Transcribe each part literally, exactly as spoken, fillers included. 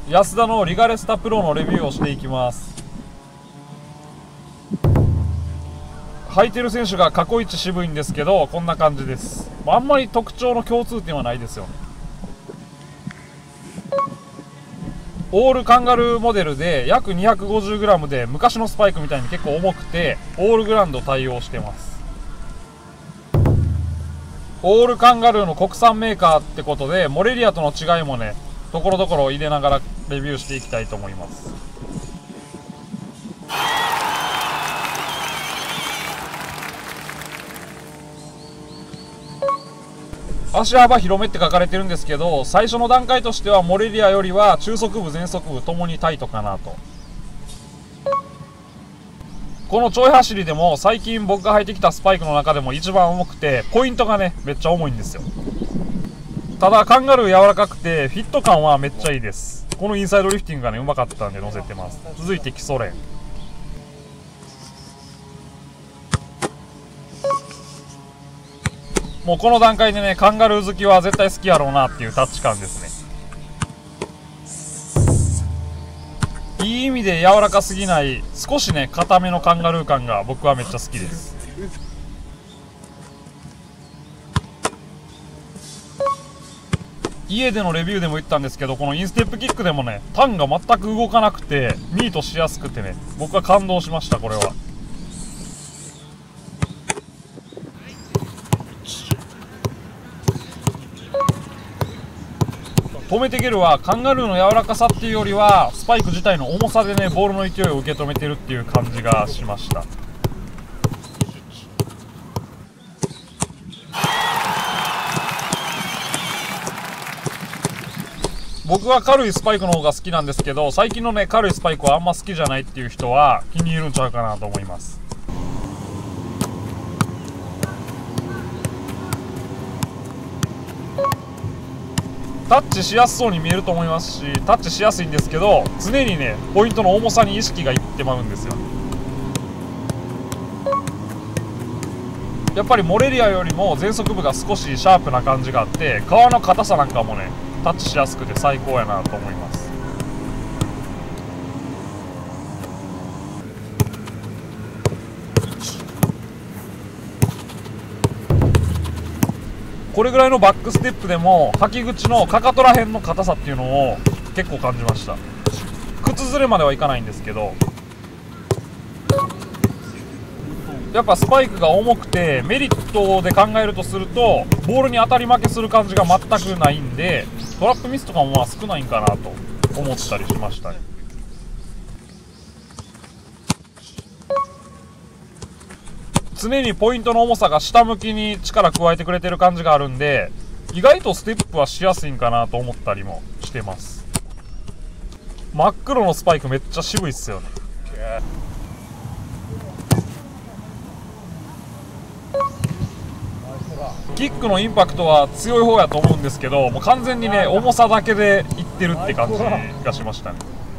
安田のリガレスタプロのレビューをしていきます。履いてる選手が過去一渋いんですけど、こんな感じです。あんまり特徴の共通点はないですよね。オールカンガルーモデルで約 にひゃくごじゅうグラム で、昔のスパイクみたいに結構重くてオールグランド対応してます。オールカンガルーの国産メーカーってことで、モレリアとの違いもねところどころ入れながらレビューしていきたいと思います。足幅広めって書かれてるんですけど、最初の段階としてはモレリアよりは中足部前足部ともにタイトかなと。このちょい走りでも最近僕が履いてきたスパイクの中でも一番重くて、ポイントがねめっちゃ重いんですよ。ただカンガルー柔らかくてフィット感はめっちゃいいです。このインサイドリフティングがねうまかったんで乗せてます。続いて基礎練。もうこの段階でねカンガルー好きは絶対好きやろうなっていうタッチ感ですね。いい意味で柔らかすぎない、少しね硬めのカンガルー感が僕はめっちゃ好きです。家でのレビューでも言ったんですけど、このインステップキックでもねタンが全く動かなくてミートしやすくてね、僕は感動しました。これは止めてゲルはカンガルーの柔らかさっていうよりはスパイク自体の重さでねボールの勢いを受け止めてるっていう感じがしました。僕は軽いスパイクの方が好きなんですけど、最近のね軽いスパイクはあんま好きじゃないっていう人は気に入るんちゃうかなと思います。タッチしやすそうに見えると思いますし、タッチしやすいんですけど、常にねポイントの重さに意識がいってまうんですよ。やっぱりモレリアよりも前足部が少しシャープな感じがあって、革の硬さなんかもねタッチしやすくて最高やなと思います。これぐらいのバックステップでも履き口のかかとら辺の硬さっていうのを結構感じました。靴ずれまではいかないんですけど、やっぱスパイクが重くてメリットで考えるとすると、ボールに当たり負けする感じが全くないんで、トラップミスとかもまあ少ないんかなと思ったりしましたね。常にポイントの重さが下向きに力加えてくれてる感じがあるんで、意外とステップはしやすいんかなと思ったりもしてます。真っ黒のスパイクめっちゃ渋いっすよね。キックのインパクトは強い方やと思うんですけど、もう完全にね重さだけでいってるって感じがしましたね。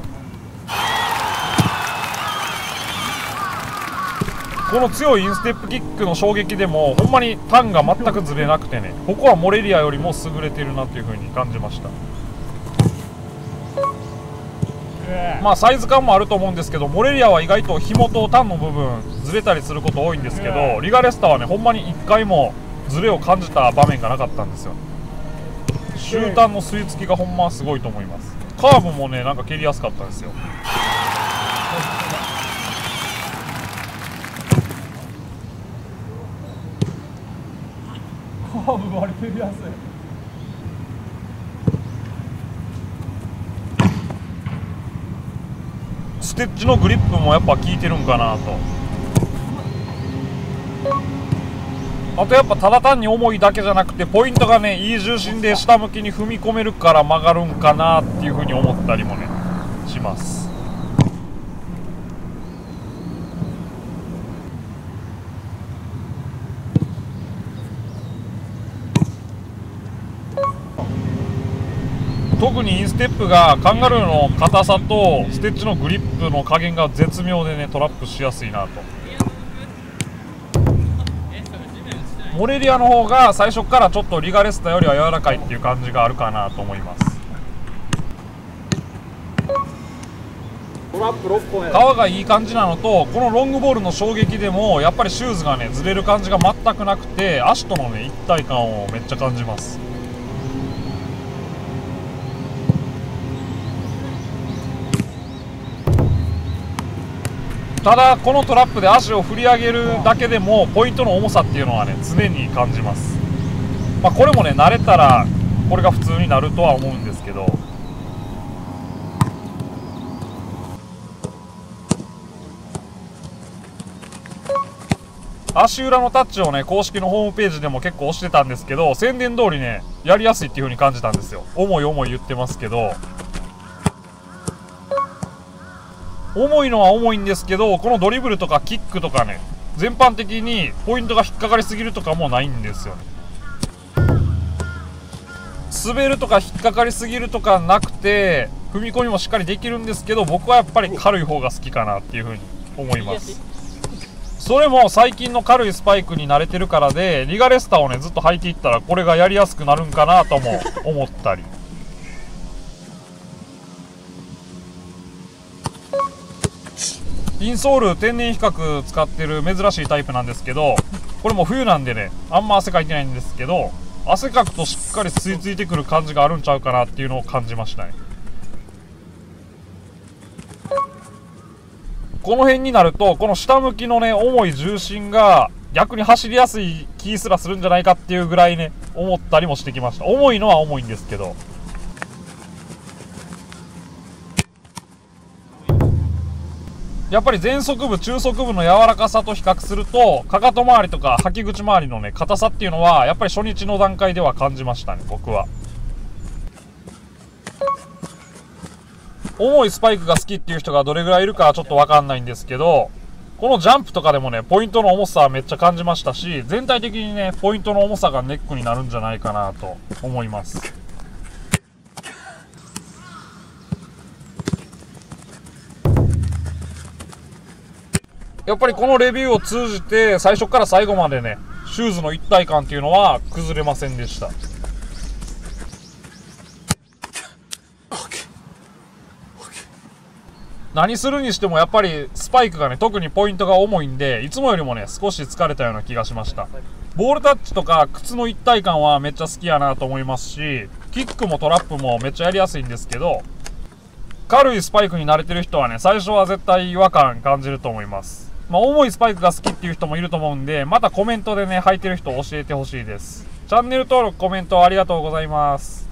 この強いインステップキックの衝撃でもほんまにタンが全くずれなくてね、ここはモレリアよりも優れてるなっていう風に感じました。まあサイズ感もあると思うんですけど、モレリアは意外と紐とタンの部分ずれたりすること多いんですけど、リガレスタはねほんまにいっかいもズレを感じた場面がなかったんですよ。終端の吸い付きがほんますごいと思います。カーブもねなんか蹴りやすかったですよ。カーブ割り蹴りやすい。ステッチのグリップもやっぱ効いてるんかなと。あとやっぱただ単に重いだけじゃなくて、ポイントがねいい重心で下向きに踏み込めるから曲がるんかなっていうふうに思ったりもねします。特にインステップがカンガルーの硬さとステッチのグリップの加減が絶妙でねトラップしやすいなと。モレリアの方が最初からちょっとリガレスタよりは柔らかいっていう感じがあるかなと思います。 ラップろっぽんや。 革がいい感じなのと、このロングボールの衝撃でもやっぱりシューズがねずれる感じが全くなくて、足とのね一体感をめっちゃ感じます。ただこのトラップで足を振り上げるだけでもポイントの重さっていうのはね常に感じます。まあこれもね慣れたらこれが普通になるとは思うんですけど、足裏のタッチをね公式のホームページでも結構押してたんですけど、宣伝通りねやりやすいっていう風に感じたんですよ。重い重い言ってますけど、重いのは重いんですけど、このドリブルとかキックとかね全般的にポイントが引っかかりすぎるとかもないんですよね。滑るとか引っかかりすぎるとかなくて、踏み込みもしっかりできるんですけど、僕はやっぱり軽い方が好きかなっていう風に思います。それも最近の軽いスパイクに慣れてるからで、リガレスタをねずっと履いていったらこれがやりやすくなるんかなとも思ったり。インソール天然比較使ってる珍しいタイプなんですけど、これも冬なんでねあんま汗かいてないんですけど、汗かくとしっかり吸い付いてくる感じがあるんちゃうかなっていうのを感じましたね。この辺になるとこの下向きのね重い重心が逆に走りやすい気すらするんじゃないかっていうぐらいね思ったりもしてきました。重いのは重いんですけど、やっぱり前足部中足部の柔らかさと比較すると、かかと周りとか履き口周りのね硬さっていうのはやっぱり初日の段階では感じましたね、僕は。重いスパイクが好きっていう人がどれぐらいいるかはちょっと分かんないんですけど、このジャンプとかでもねポイントの重さはめっちゃ感じましたし、全体的にねポイントの重さがネックになるんじゃないかなと思います。やっぱりこのレビューを通じて最初から最後までねシューズの一体感っていうのは崩れませんでした。何するにしてもやっぱりスパイクがね特にポイントが重いんで、いつもよりもね少し疲れたような気がしました。ボールタッチとか靴の一体感はめっちゃ好きやなと思いますし、キックもトラップもめっちゃやりやすいんですけど、軽いスパイクに慣れてる人はね最初は絶対違和感感じると思います。まあ、重いスパイクが好きっていう人もいると思うんで、またコメントでね履いてる人教えてほしいです。チャンネル登録コメントありがとうございます。